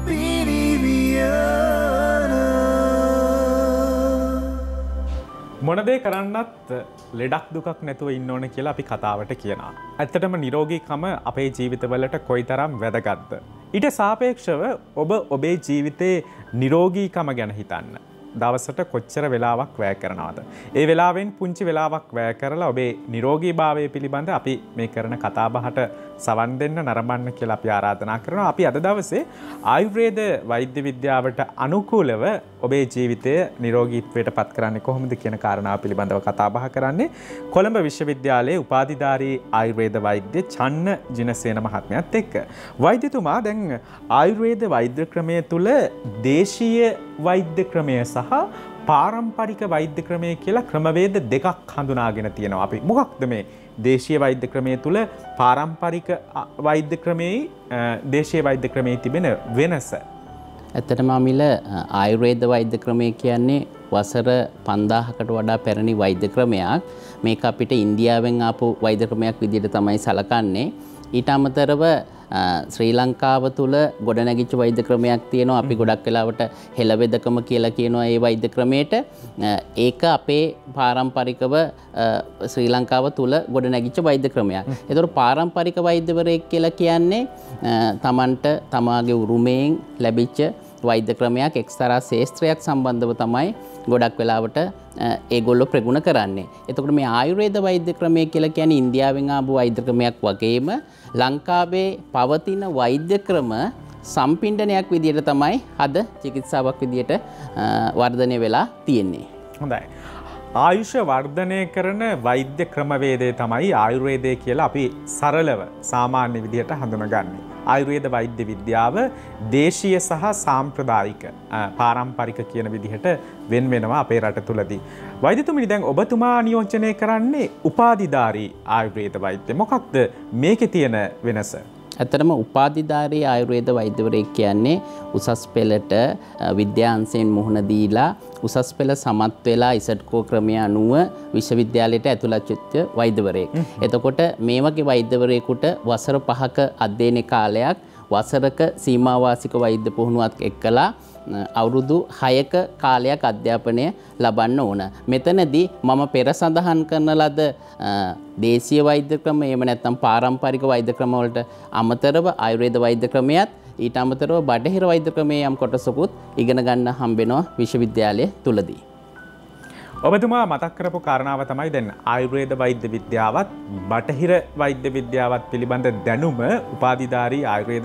මොන දේ කරන්නත් ලෙඩක් දුකක් නැතුව ඉන්න ඕන කියලා අපි කතාවට කියනවා. ඇත්තටම නිරෝගීකම අපේ ජීවිතවලට කොයිතරම් වැදගත්ද? ඊට සාපේක්ෂව ඔබ ඔබේ ජීවිතේ නිරෝගීකම ගැන හිතන්න. දවසට කොච්චර වෙලාවක් වැය කරනවද? ඒ වෙලාවෙන් පුංචි වෙලාවක් වැය කරලා ඔබේ නිරෝගීභාවය පිළිබඳ අපි මේ කරන කතාබහට සවන් දෙන්න නරඹන්න කියලා අපි ආරාධනා කරනවා. අපි අද දවසේ ආයුර්වේද වෛද්‍ය විද්‍යාවට අනුකූලව ඔබේ ජීවිතය නිරෝගීත්වයට පත් කරන්නේ කොහොමද කියන කාරණාව පිළිබඳව කතා බහ කරන්නේ කොළඹ විශ්වවිද්‍යාලයේ උපාධිධාරී ආයුර්වේද වෛද්‍ය චන්න ජිනසේන මහත්මයාත් එක්ක. වෛද්‍යතුමා දැන් ආයුර්වේද වෛද්‍ය ක්‍රමය තුල දේශීය වෛද්‍ය ක්‍රමය සහ පාරම්පරික වෛද්‍ය ක්‍රමය කියලා ක්‍රමවේද දෙකක් හඳුනාගෙන තියෙනවා. අපි මොකක්ද මේ දේශීය වෛද්‍ය ක්‍රමය තුල පාරම්පරික වෛද්‍ය ක්‍රමයේ දේශීය වෛද්‍ය ක්‍රමයේ තිබෙන වෙනස? ඇත්තටම අමිල ආයුර්වේද වෛද්‍ය ක්‍රමය කියන්නේ වසර 5000කට වඩා පැරණි වෛද්‍ය ක්‍රමයක්. මේක අපිට ඉන්දියාවෙන් ආපු වෛද්‍ය ක්‍රමයක් විදිහට තමයි සලකන්නේ. ඊට අමතරව ශ්‍රී ලංකාව තුල ගොඩනැගිච්ච වෛද්‍ය ක්‍රමයක් තියෙනවා. අපි ගොඩක් වෙලාවට හෙළවෙදකම කියලා කියනවා ඒ වෛද්‍ය ක්‍රමයට. ඒක අපේ පාරම්පරිකව ශ්‍රී ලංකාව තුල ගොඩනැගිච්ච වෛද්‍ය ක්‍රමයක්. ඒතකොට පාරම්පරික වෛද්‍යවරයෙක් කියලා කියන්නේ තමන්ට තමාගේ උරුමයෙන් ලැබිච්ච වෛද්‍ය ක්‍රමයක් එක්තරා ශාස්ත්‍රයක් සම්බන්ධව තමයි ගොඩක් වෙලාවට ඒගොල්ලෝ ප්‍රගුණ කරන්නේ. එතකොට මේ ආයුර්වේද වෛද්‍ය ක්‍රමය කියලා කියන්නේ ඉන්දියාවෙන් ආපු වෛද්‍ය ක්‍රමයක් වගේම ලංකාවේ පවතින වෛද්‍ය ක්‍රම සම්පින්ඩනයක් විදිහට තමයි අද චිකිත්සාවක් විදිහට වර්ධනය වෙලා තියෙන්නේ. හොඳයි. ආයුෂ වර්ධනය කරන වෛද්‍ය ක්‍රමවේදය තමයි ආයුර්වේදය කියලා අපි සරලව සාමාන්‍ය විදිහට හඳුනගන්නේ. ආයුර්වේද වෛද්‍ය විද්‍යාව දේශීය සහ සාම්ප්‍රදායික පාරම්පරික කියන විදිහට වෙන වෙනවා අපේ රට තුලදී. වෛද්‍යතුමනි දැන් ඔබතුමා නියෝජනය කරන්නේ උපාධිධාරී ආයුර්වේද වෛද්‍ය. මොකක්ද මේකේ තියෙන වෙනස? ඇත්තටම උපාධිධාරී ආයුර්වේද වෛද්‍යවරයෙක් කියන්නේ උසස් පෙළට විද්‍යාංශයෙන් මුහුණ දීලා උසස් පෙළ සමත් වෙලා ඉසඩ්කෝ ක්‍රමය අනුව විශ්වවිද්‍යාලයට ඇතුළත් වෙච්ච වෛද්‍යවරයෙක්. එතකොට මේ වගේ වෛද්‍යවරයෙකුට වසර 5ක අධ්‍යයන කාලයක් වසරක සීමාවාසික වෛද්‍ය පුහුණුවක් එක්කලා අවුරුදු 6ක කාලයක් අධ්‍යාපනය ලබන්න ඕන. මෙතනදී මම පෙර සඳහන් කරන ලද දේශීය වෛද්‍ය ක්‍රම එහෙම නැත්නම් පාරම්පරික වෛද්‍ය ක්‍රම වලට අමතරව ආයුර්වේද වෛද්‍ය ක්‍රමයත් ඊට අමතරව බටහිර වෛද්‍ය ක්‍රමයේ යම් කොටසකුත් ඉගෙන ගන්න හම්බෙනවා විශ්වවිද්‍යාලය තුලදී. ඔබතුමා මතක් කරපු කාරණාව තමයි දැන් ආයුර්වේද වෛද්‍ය විද්‍යාවත් බටහිර වෛද්‍ය විද්‍යාවත් පිළිබඳ දැනුම උපාධිධාරී ආයුර්වේද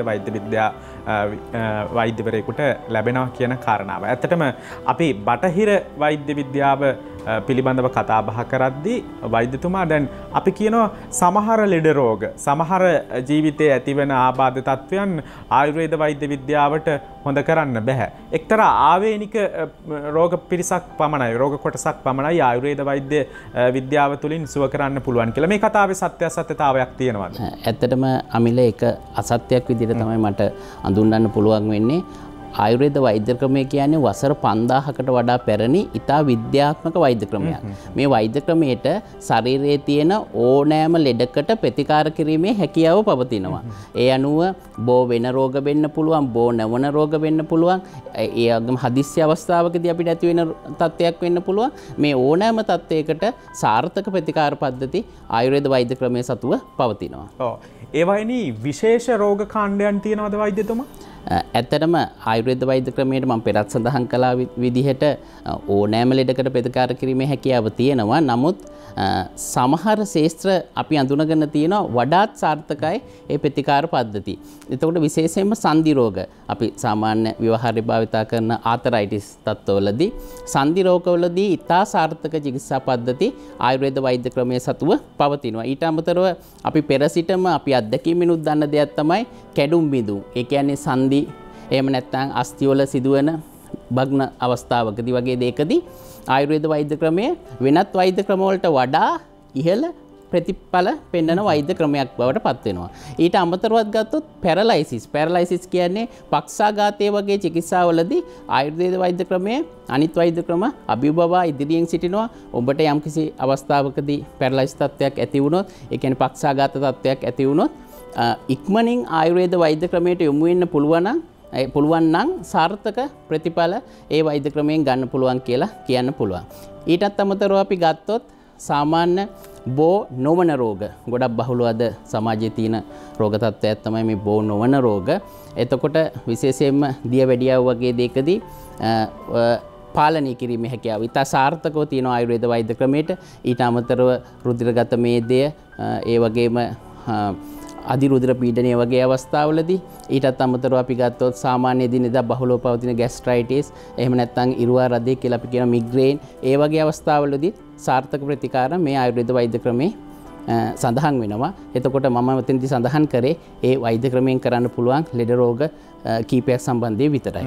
වෛද්‍යවරයෙකුට ලැබෙනවා කියන කාරණාව. ඇත්තටම අපි බටහිර වෛද්‍ය විද්‍යාව පිළිබඳව කතා බහ කරද්දී වෛද්‍යතුමා දැන් අපි කියනවා සමහර ලෙඩ රෝග සමහර ජීවිතයේ ඇතිවන ආබාධ තත්වයන් ආයුර්වේද වෛද්‍ය විද්‍යාවට හොඳ කරන්න බෑ. එක්තරා ආවේනික රෝග පිරිසක් පමණයි රෝග කොටසක් පමණයි ආයුර්වේද වෛද්‍ය විද්‍යාව තුළින් සුව කරන්න පුළුවන් කියලා. මේ කතාවේ සත්‍යාසත්‍යතාවයක් තියෙනවද? ඇත්තටම අමිල ඒක අසත්‍යයක් විදිහට තමයි මට අඳුන්වන්න පුළුවන් වෙන්නේ. ආයුර්වේද වෛද්‍ය ක්‍රමය කියන්නේ වසර 5000කට වඩා පැරණි ඉතා විද්‍යාත්මක වෛද්‍ය ක්‍රමයක්. මේ වෛද්‍ය ක්‍රමයට ශරීරයේ තියෙන ඕනෑම ලෙඩකට ප්‍රතිකාර කිරීමේ හැකියාව පවතිනවා. ඒ අනුව බෝ වෙන රෝග වෙන්න පුළුවන්, බෝ නොවන රෝග වෙන්න පුළුවන්. ඒ වගේම හදිස්සි අවස්ථාවකදී අපිට ඇති වෙන තත්ත්වයක් වෙන්න පුළුවන්. මේ ඕනෑම තත්ත්වයකට සාර්ථක ප්‍රතිකාර පද්ධති ආයුර්වේද වෛද්‍ය ක්‍රමයේ සතුව පවතිනවා. ඔව්. ඒ වයිනි විශේෂ රෝග කාණ්ඩයන් තියෙනවද වෛද්‍යතුමා? ඇත්තටම ආයුර්වේද වෛද්‍ය ක්‍රමයට මම පෙරත් සඳහන් කළා විදිහට ඕනෑම ලෙඩකට ප්‍රතිකාර කිරීමේ හැකියාව තියෙනවා. නමුත් සමහර ශාස්ත්‍ර අපි අඳුනගෙන තියෙනවා වඩාත් සාර්ථකයි ඒ ප්‍රතිකාර පද්ධති. එතකොට විශේෂයෙන්ම සන්ධි රෝග අපි සාමාන්‍ය ව්‍යවහාරයේ භාවිතා කරන ආතරයිටිස් තත්ත්වවලදී සන්ධි රෝගවලදී ඉතා සාර්ථක චිකිත්සා පද්ධති ආයුර්වේද වෛද්‍ය ක්‍රමයේ සතුව පවතිනවා. ඊට අමතරව අපි පෙර සිටම අපි අත්දැකීමිනුත් දන්න දෙයක් තමයි කැඩුම් බිඳුම්. ඒ කියන්නේ සන්ධි එහෙම නැත්නම් අස්ථිවල සිදුවන භග්න අවස්ථාවකදී වගේ දෙයකදී ආයුර්වේද වෛද්‍ය ක්‍රමය වෙනත් වෛද්‍ය ක්‍රම වලට වඩා ඉහළ ප්‍රතිඵල පෙන්වන වෛද්‍ය ක්‍රමයක් බවට පත් වෙනවා. ඊට අමතරවත් ගත්තොත් පැරලයිසිස් කියන්නේ පක්ෂාඝාතය වගේ චිකිත්සාවලදී ආයුර්වේද වෛද්‍ය ක්‍රමය අනිත් වෛද්‍ය ක්‍රම අභිබවා ඉදිරියෙන් සිටිනවා. ඔබට යම්කිසි අවස්ථාවකදී පැරලයිස් තත්ත්වයක් ඇති වුණොත්, ඒ කියන්නේ පක්ෂාඝාත තත්ත්වයක් ඇති වුණොත් ඉක්මනින් ආයුර්වේද වෛද්‍ය ක්‍රමයට යොමු වෙන්න පුළුවන් නම් පුළුවන් නම් සාර්ථක ප්‍රතිඵල ඒ වෛද්‍ය ක්‍රමයෙන් ගන්න පුළුවන් කියලා කියන්න පුළුවන්. ඊටත් අමතරව අපි ගත්තොත් සාමාන්‍ය බෝ නොවන රෝග ගොඩක් බහුලව අද සමාජයේ තියෙන රෝග තත්ත්වයක් තමයි මේ බෝ නොවන රෝග. එතකොට විශේෂයෙන්ම දියවැඩියාව වගේ දෙයකදී පාලනය කිරීමේ හැකියාව ඉතා සාර්ථකව තියෙන ආයුර්වේද වෛද්‍ය ක්‍රමයට. ඊට අමතරව රුධිරගත මේදය ඒ වගේම අධිරුධිර පීඩනය වගේ අවස්ථාවලදී ඊටත් අමතරව අපි ගත්තොත් සාමාන්‍ය දිනදා බහුලව පවතින ગેස්ට්‍රයිටිස් එහෙම නැත්නම් ඉරුවා රදේ කියලා අපි කියන මිග්‍රේන් ඒ වගේ අවස්ථාවලදී සාර්ථක ප්‍රතිකාර මේ ආයුර්වේද වෛද්‍ය ක්‍රමේ සඳහන් වෙනවා. එතකොට මම මෙතනදී සඳහන් කරේ ඒ වෛද්‍ය ක්‍රමයෙන් කරන්න පුළුවන් ලෙඩ රෝග කීපයක් සම්බන්ධයෙන් විතරයි.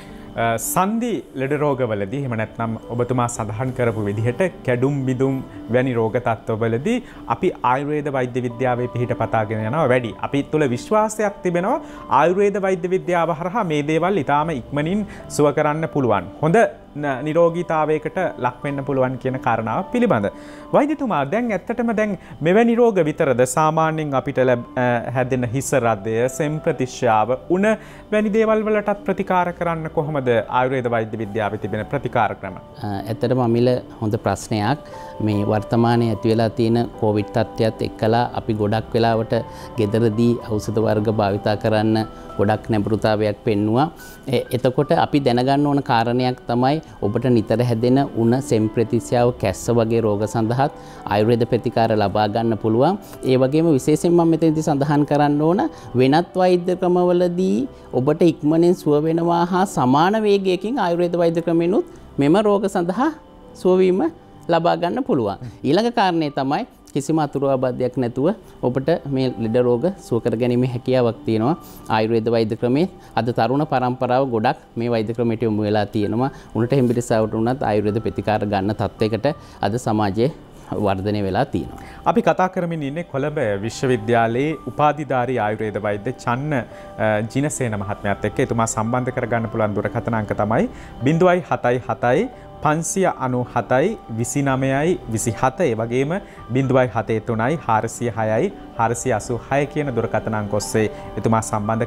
සන්ධි ලෙඩ රෝගවලදී එහෙම නැත්නම් ඔබතුමා සඳහන් කරපු විදිහට කැඩුම් බිදුම් වැනි රෝග තත්ත්වවලදී අපි ආයුර්වේද වෛද්‍ය විද්‍යාවේ පිහිට පතාගෙන යනවා වැඩි. අපි තුළ විශ්වාසයක් තිබෙනවා ආයුර්වේද වෛද්‍ය විද්‍යාව හරහා මේ දේවල් ඉතාම ඉක්මනින් සුව කරන්න පුළුවන්. හොඳ නිරෝගීතාවයකට ලක් වෙන්න පුළුවන් කියන කාරණාව පිළිබඳ. වෛද්‍යතුමා දැන් ඇත්තටම දැන් මෙවැනි රෝග විතරද සාමාන්‍යයෙන් අපිට හැදෙන හිස රදය, සෙම් ප්‍රතිශ්‍යාව, උණ වැනි දේවල් වලටත් ප්‍රතිකාර කරන්න කොහොමද ආයුර්වේද වෛද්‍ය විද්‍යාවේ තිබෙන ප්‍රතිකාර ක්‍රම? ඇත්තටම අමිල හොඳ ප්‍රශ්නයක්. මේ වර්තමානයේ ඇති වෙලා තියෙන කොවිඩ් තත්ත්වයත් එක්කලා අපි ගොඩක් වෙලාවට ගෙදරදී ඖෂධ වර්ග භාවිතා කරන්න ගොඩක් නැඹුරුතාවයක් පෙන්නවා. එතකොට අපි දැනගන්න ඕන කාරණයක් තමයි ඔබට නිතර හැදෙන උණ, සෙම් ප්‍රතිශ්‍යාව, කැස්ස වගේ රෝග සඳහාත් ආයුර්වේද ප්‍රතිකාර ලබා ගන්න පුළුවන්. ඒ වගේම විශේෂයෙන් මම මෙතනදී සඳහන් කරන්න ඕන වෙනත් වෛද්‍ය ක්‍රමවලදී ඔබට ඉක්මනින් සුව වෙනවා හා සමාන වේගයකින් ආයුර්වේද වෛද්‍ය ක්‍රමෙනුත් මෙම රෝග සඳහා සුවවීම ලබා ගන්න පුළුවන්. ඊළඟ කාරණේ තමයි කිසිම අතුරු ආබාධයක් නැතුව ඔබට මේ ලෙඩ රෝග සුව කර ගැනීමේ හැකියාවක් තියෙනවා ආයුර්වේද වෛද්‍ය ක්‍රමයේ. අද තරුණ පරම්පරාව ගොඩක් මේ වෛද්‍ය ක්‍රමයට යොමු වෙලා තියෙනවා. උණට හෙම්බිරිසාවට උනත් ආයුර්වේද ප්‍රතිකාර ගන්න තත්යකට අද සමාජයේ වර්ධනය වෙලා තියෙනවා. අපි කතා කරමින් ඉන්නේ කොළඹ විශ්වවිද්‍යාලයේ උපාධිධාරී ආයුර්වේද වෛද්‍ය චන්න ජිනසේන මහත්මයාත් එක්ක. එතුමා සම්බන්ධ කරගන්න පුළුවන් දුරකථන අංක තමයි 077 597යි 29යි 27 ඒ වගේම 073යි 406යි 486 කියන දුරකථන අංක ඔස්සේ එතුමා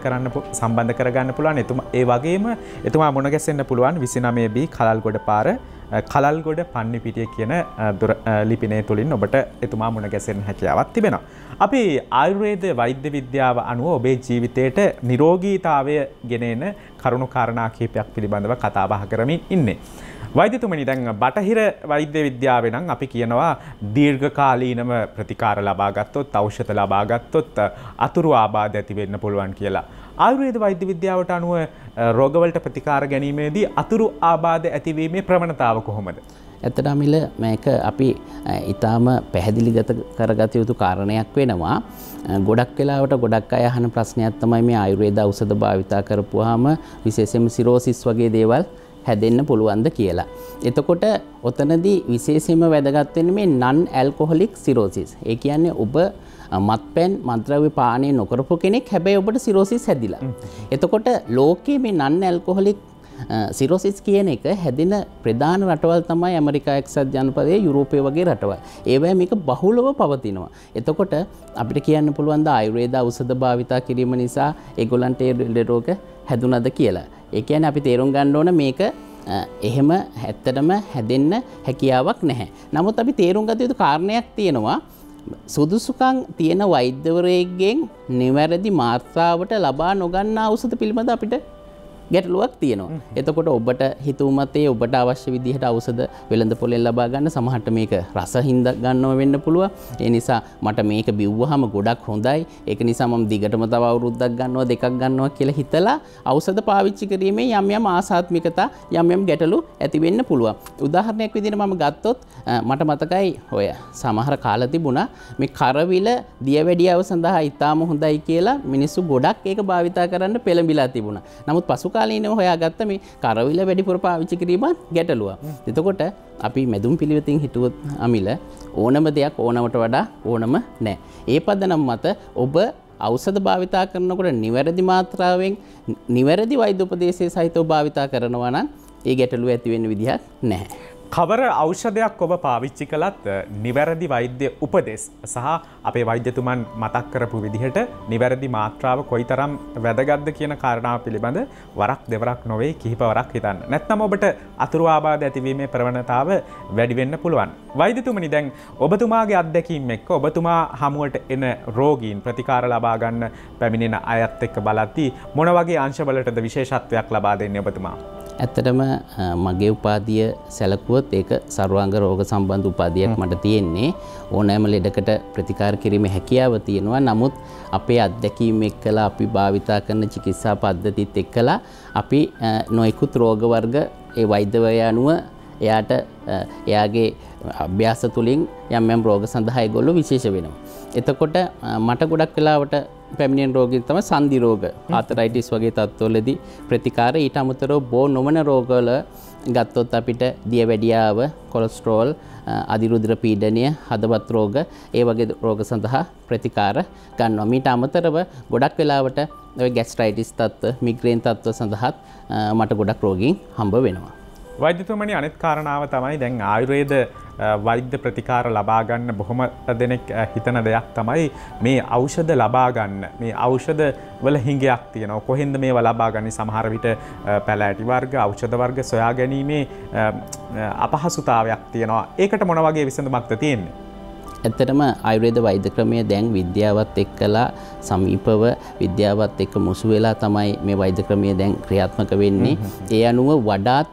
සම්බන්ධ කරගන්න පුළුවන්. ඒ වගේම එතුමා මුණ ගැසෙන්න පුළුවන් 29B කලල්ගොඩ පාර කලල්ගොඩ පන්නිපිටිය කියන ලිපිනය තුලින් ඔබට එතුමා මුණ ගැසෙන්න හැකියාවක් තිබෙනවා. අපි ආයුර්වේද වෛද්‍ය විද්‍යාව අනුව ඔබේ ජීවිතයට නිරෝගීතාවය ගෙනෙන කරුණු කාරණා කිහිපයක් පිළිබඳව කතා බහ කරමින් ඉන්නේ. වෛද්‍යතුමනි දැන් බටහිර වෛද්‍ය විද්‍යාවේ නම් අපි කියනවා දීර්ඝකාලීනව ප්‍රතිකාර ලබා ගත්තොත් ඖෂධ ලබා ගත්තොත් අතුරු ආබාධ ඇති වෙන්න පුළුවන් කියලා. ආයුර්වේද වෛද්‍ය විද්‍යාවට අනුව රෝගවලට ප්‍රතිකාර ගැනීමේදී අතුරු ආබාධ ඇතිවීමේ ප්‍රවණතාව කොහොමද? ඇත්තට අමිල මේක අපි ඊටාම පැහැදිලිගත කරගත යුතු කාරණයක් වෙනවා. ගොඩක් වෙලාවට ගොඩක් අය අහන ප්‍රශ්නයක් තමයි මේ ආයුර්වේද ඖෂධ භාවිතා කරපුවාම විශේෂයෙන්ම සිරෝසිස් වගේ දේවල් හැදෙන්න පුළුවන්ද කියලා. එතකොට ඔතනදී විශේෂයෙන්ම වැදගත් වෙන්නේ මේ non alcoholic cirrhosis. ඒ කියන්නේ ඔබ මත්පැන් මත්ද්‍රව්‍ය පානය නොකරපු කෙනෙක් හැබැයි ඔබට සිරෝසිස් හැදිලා. එතකොට ලෝකයේ මේ non alcoholic සිරෝසිස් කියන එක හැදෙන ප්‍රධාන රටවල් තමයි ඇමරිකා එක්සත් ජනපදයේ, යුරෝපය වගේ රටවල්. ඒවැ මේක බහුලව පවතිනවා. එතකොට අපිට කියන්න පුළුවන් ද ආයුර්වේද ඖෂධ භාවිතා කිරීම නිසා ඒගොල්ලන්ට ඒ රෝග හැදුනද කියලා. ඒ කියන්නේ අපි තේරුම් ගන්න ඕන මේක එහෙම ඇත්තටම හැදෙන්න හැකියාවක් නැහැ. නමුත් අපි තේරුම් ගත යුතු කාරණයක් තියෙනවා. සුදුසුකම් තියෙන වෛද්‍යවරයෙක්ගෙන් නිවැරදි මාත්‍රාවට ලබා නොගන්නා ඖෂධ පිළිබඳ අපිට ගැටලුවක් තියෙනවා. එතකොට ඔබට හිතුවමතේ ඔබට අවශ්‍ය විදිහට ඖෂධ වෙළඳ පොලෙන් ලබා ගන්න සමහරට මේක රස හින්දා ගන්නව වෙන්න පුළුවන්. ඒ නිසා මට මේක බිව්වහම ගොඩක් හොඳයි. ඒක නිසා මම දිගටම තව අවුරුද්දක් ගන්නවා දෙකක් ගන්නවා කියලා හිතලා ඖෂධ පාවිච්චි කිරීමේ යම් යම් ආසාත්මිකතා යම් යම් ගැටලු ඇති වෙන්න පුළුවන්. උදාහරණයක් විදිහට මම ගත්තොත් මට මතකයි ඔය සමහර කාල තිබුණා මේ කරවිල දියවැඩියාව සඳහා ඉතාම හොඳයි කියලා මිනිස්සු ගොඩක් ඒක භාවිතා කරන්න පෙළඹිලා තිබුණා. නමුත් පසු කාලීනව හොයාගත්ත මේ කරවිල වැඩිපුර පාවිච්චි කිරීමත් ගැටලුවක්. එතකොට අපි මැදුම් පිළිවෙතින් හිතුවොත් අමිල ඕනම දෙයක් ඕනවට වඩා ඕනම නැහැ. ඒ පදනම් මත ඔබ ඖෂධ භාවිතා කරනකොට නිවැරදි මාත්‍රාවෙන් නිවැරදි වෛද්‍ය උපදේශය සහිතව භාවිතා කරනවා නම් ඒ ගැටලුව ඇති වෙන්න විදිහක් නැහැ. කවර ඖෂධයක් ඔබ පාවිච්චි කළත් නිවැරදි වෛද්‍ය උපදෙස් සහ අපේ වෛද්‍යතුමන් මතක් කරපු විදිහට නිවැරදි මාත්‍රාව කොයිතරම් වැදගත්ද කියන කාරණාව පිළිබඳ වරක් දෙවරක් නොවේ කිහිප වරක් හිතන්න. නැත්නම් ඔබට අතුරු ආබාධ ඇතිවීමේ ප්‍රවණතාව වැඩි වෙන්න පුළුවන්. වෛද්‍යතුමනි දැන් ඔබතුමාගේ අත්දැකීම් එක්ක ඔබතුමා හමුවට එන රෝගීන් ප්‍රතිකාර ලබා ගන්න පැමිණෙන අයත් එක්ක බලද්දී මොන වගේ අංශවලටද විශේෂත්වයක් ලබා දෙන්නේ ඔබතුමා? ඇත්තටම මගේ උපාධිය සැලකුවොත් ඒක සර්වාංග රෝග සම්බන්ධ උපාධියක් මට තියෙන්නේ. ඕනෑම ලෙඩකට ප්‍රතිකාර කිරීමේ හැකියාව තියෙනවා. නමුත් අපේ අත්දැකීම් එක්කලා අපි භාවිතා කරන චිකිත්සා පද්ධතිත් එක්කලා අපි නොයෙකුත් රෝග වර්ග ඒ වෛද්‍යවරයා අනුව එයාට එයාගේ අභ්‍යාස තුලින් යම් යම් රෝග සඳහා ඒගොල්ලෝ විශේෂ වෙනවා. එතකොට මට ගොඩක් වෙලාවට පැමිණෙන රෝගීන් තමයි සන්ධි රෝග, ආතරයිටිස් වගේ තත්ත්වවලදී ප්‍රතිකාර ඊට අමතරව බෝ නොවන රෝගවල ගත්තොත් අපිට දියවැඩියාව, කොලෙස්ටරෝල්, අධිරුධිර පීඩනය, හදවත් රෝග ඒ වගේ රෝග සඳහා ප්‍රතිකාර ගන්නවා. මීට අමතරව ගොඩක් වෙලාවට ඔය ગેස්ට්‍රයිටිස් තත්ත්ව, මිග්‍රේන් තත්ත්ව සඳහාත් මට ගොඩක් රෝගීන් හම්බ වෙනවා. වෛද්‍යතුමනි අනෙත් කාරණාව තමයි දැන් ආයුර්වේද වෛද්‍ය ප්‍රතිකාර ලබා ගන්න බොහොම දෙනෙක් හිතන දෙයක් තමයි මේ ඖෂධ ලබා ගන්න. මේ ඖෂධ වල හිඟයක් තියෙනවා. කොහෙන්ද මේවා ලබා ගන්නේ? සමහර විට පැලෑටි වර්ග, ඖෂධ වර්ග සොයා ගැනීමේ අපහසුතාවයක් තියෙනවා. ඒකට මොන වගේ විසඳුමක්ද තියෙන්නේ? ඇත්තටම ආයුර්වේද වෛද්‍ය ක්‍රමය දැන් විද්‍යාවත් එක්කලා සමීපව විද්‍යාවත් එක්ක මුසු වෙලා තමයි මේ වෛද්‍ය ක්‍රමය දැන් ක්‍රියාත්මක වෙන්නේ. ඒ අනුව වඩාත්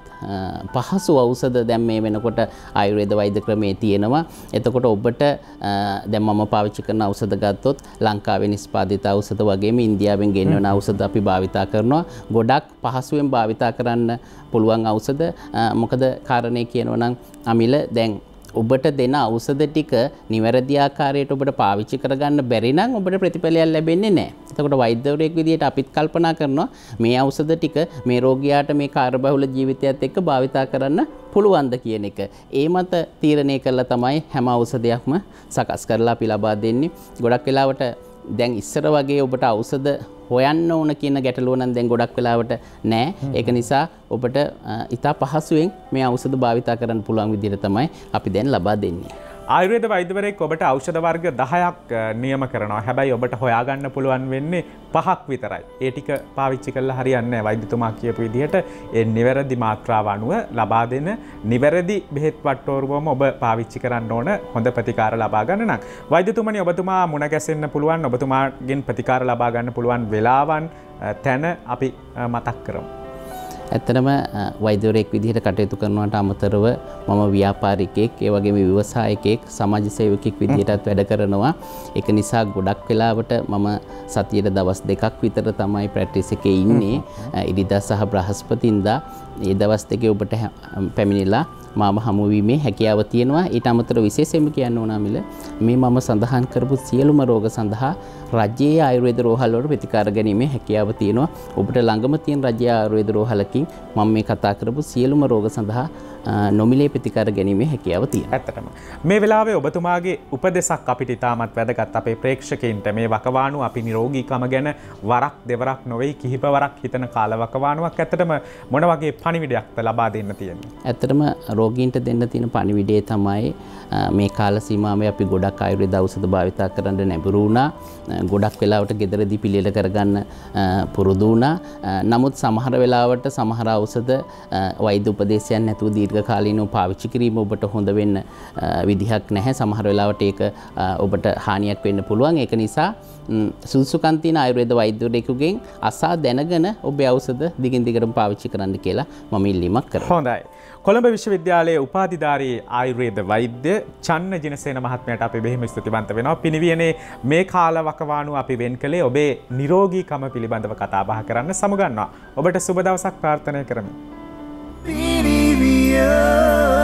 පහසු ඖෂධ දැන් මේ වෙනකොට ආයුර්වේද වෛද්‍ය ක්‍රමයේ තියෙනවා. එතකොට ඔබට දැන් මම පාවිච්චි කරන ඖෂධ ගත්තොත් ලංකාවේ නිෂ්පාදිත ඖෂධ වගේම ඉන්දියාවෙන් ගෙන්වන ඖෂධ අපි භාවිතා කරනවා. ගොඩක් පහසුවෙන් භාවිතා කරන්න පුළුවන් ඖෂධ. මොකද කාරණේ කියනවා නම් අමිල දැන් ඔබට දෙන ඖෂධ ටික නිවැරදි ආකාරයට ඔබට පාවිච්චි කරගන්න බැරි නම් ඔබට ප්‍රතිඵලයක් ලැබෙන්නේ නැහැ. එතකොට වෛද්‍යවරයෙක් විදිහට අපිත් කල්පනා කරනවා මේ ඖෂධ ටික මේ රෝගියාට මේ කාර්යබහුල ජීවිතයත් එක්ක භාවිතා කරන්න පුළුවන්ද කියන එක. ඒ මත තීරණය කළා තමයි හැම ඖෂධයක්ම සකස් කරලා අපි ලබා දෙන්නේ. ගොඩක් වෙලාවට දැන් ඉස්සර වගේ ඔබට ඖෂධ හොයන්න ඕන කියන ගැටලුව නම් දැන් ගොඩක් වෙලාවට නැහැ. ඒක නිසා ඔබට ඉතා පහසුවෙන් මේ ඖෂධ භාවිතා කරන්න පුළුවන් විදිහට තමයි අපි දැන් ලබා දෙන්නේ. ආයුර්වේද වෛද්‍යවරයෙක් ඔබට ඖෂධ වර්ග 10ක් නියම කරනවා. හැබැයි ඔබට හොයාගන්න පුළුවන් වෙන්නේ 5ක් විතරයි. ඒ ටික පාවිච්චි කරලා හරියන්නේ නැහැ. වෛද්‍යතුමා කියපු විදිහට ඒ නිවැරදි මාත්‍රාව අනුව ලබා දෙන නිවැරදි බෙහෙත් වට්ටෝරුවම ඔබ පාවිච්චි කරන්න ඕන හොඳ ප්‍රතිකාර ලබා ගන්න නම්. වෛද්‍යතුමනි ඔබතුමා මුණ ගැසෙන්න පුළුවන්, ඔබතුමාගෙන් ප්‍රතිකාර ලබා ගන්න පුළුවන් වෙලාවන් තැන අපි මතක් කරමු. ඇත්තටම වෛද්‍යවරයෙක් විදිහට කටයුතු කරනවට අමතරව මම ව්‍යාපාරිකයෙක්, ඒ වගේම ව්‍යවසායකයෙක්, සමාජ සේවකයෙක් විදිහටත් වැඩ කරනවා. ඒක නිසා ගොඩක් වෙලාවට මම සතියේ දවස් 2ක් විතර තමයි ප්‍රැක්ටිස් එකේ ඉන්නේ. ඉරිදා සහ බ්‍රහස්පතින්දා මේ දවස් දෙකේ ඔබට පැමිණිලා මාව හමු වීමේ හැකියාව තියෙනවා. ඊට අමතරව විශේෂයෙන්ම කියන්න ඕන අමිල මේ මම සඳහන් කරපු සියලුම රෝග සඳහා රජයේ ආයුර්වේද රෝහල් වල ප්‍රතිකාර ගැනීමේ හැකියාව තියෙනවා. ඔබට ළඟම තියෙන රජයේ ආයුර්වේද රෝහලකින් මම මේ කතා කරපු සියලුම රෝග සඳහා නොමිලේ ප්‍රතිකාර ගැනීමේ හැකියාව තියෙනවා. ඇත්තටම මේ වෙලාවේ ඔබතුමාගේ උපදෙසක් අපිට ඉතාමත් වැදගත්. අපේ ප්‍රේක්ෂකයින්ට මේ වකවානු අපි නිරෝගීකම ගැන වරක් දෙවරක් නොවේ කිහිප වරක් හිතන කාල වකවානුවක් ඇත්තටම මොන වගේ පණිවිඩයක්ද ලබා දෙන්න තියෙන්නේ? ඇත්තටම රෝගීන්ට දෙන්න තියෙන පණිවිඩය තමයි මේ කාල සීමාවේ අපි ගොඩක් ආයුර්වේද ඖෂධ භාවිතා කරන්න නැඹුරු වුණා. ගොඩක් වෙලාවට ගෙදරදී පිළියෙල කරගන්න පුරුදු වුණා. නමුත් සමහර වෙලාවට සමහර ඖෂධ වෛද්‍ය උපදේශයක් නැතුව දීර්ඝ කාලීනව පාවිච්චි කිරීම ඔබට හොඳ වෙන්න විදිහක් නැහැ. සමහර වෙලාවට ඒක ඔබට හානියක් වෙන්න පුළුවන්. ඒක නිසා සුදුසුකම් තියෙන ආයුර්වේද වෛද්‍යවරයෙකුගෙන් අසා දැනගෙන ඔබේ ඖෂධ දිගින් දිගටම පාවිච්චි කරන්න කියලා මම ඉල්ලීමක් කරනවා. හොඳයි. කොළඹ විශ්වවිද්‍යාලයේ උපාධිධාරී ආයුර්වේද වෛද්‍ය චන්න ජිනසේන මහත්මයාට අපි බෙහෙම ස්තුතිවන්ත වෙනවා. පිනිවියනේ මේ කාල වකවානුව අපි වෙන් කළේ ඔබේ නිරෝගීකම පිළිබඳව කතා බහ කරන්න සමුගන්නවා. ඔබට සුබ දවසක් ප්‍රාර්ථනා කරමි.